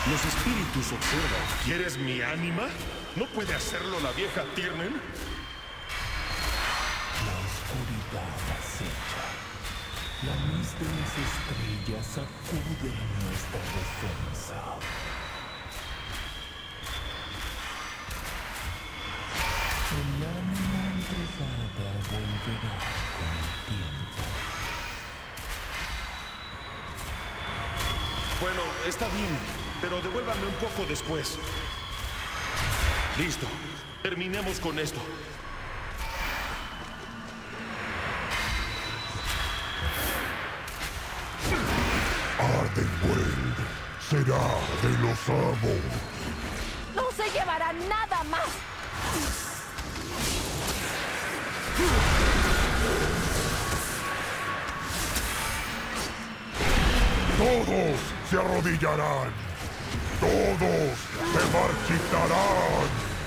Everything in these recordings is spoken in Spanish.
Los espíritus observan. ¿Quieres mi ánima? ¿No puede hacerlo la vieja Tiernen? La oscuridad acecha. La luz de las estrellas sacude nuestra defensa. El ánima entregada volverá con el tiempo. Bueno, está bien, pero devuélvame un poco después. Listo. Terminemos con esto. Ardenweald será de los amos. ¡No se llevará nada más! Todos se arrodillarán. Todos se marchitarán.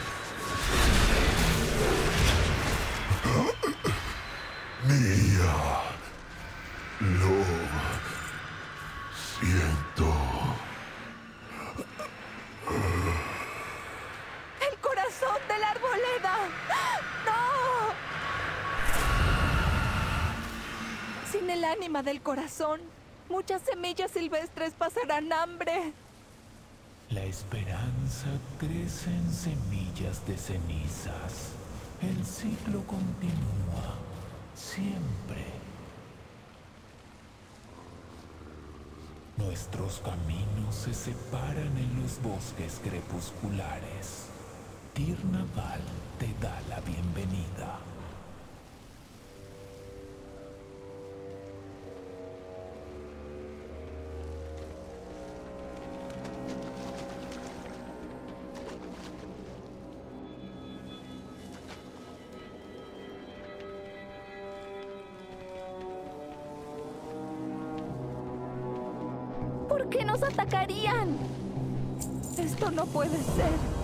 Mía, lo siento. ¡El corazón de la arboleda! ¡No! Sin el ánima del corazón, muchas semillas silvestres pasarán hambre. La esperanza crece en semillas de cenizas. El ciclo continúa, siempre. Nuestros caminos se separan en los bosques crepusculares. Tirnaval te da la bienvenida. ¿Por qué nos atacarían? Esto no puede ser.